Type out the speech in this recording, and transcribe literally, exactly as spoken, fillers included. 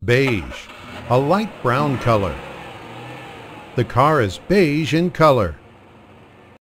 Beige, a light brown color. The car is beige in color.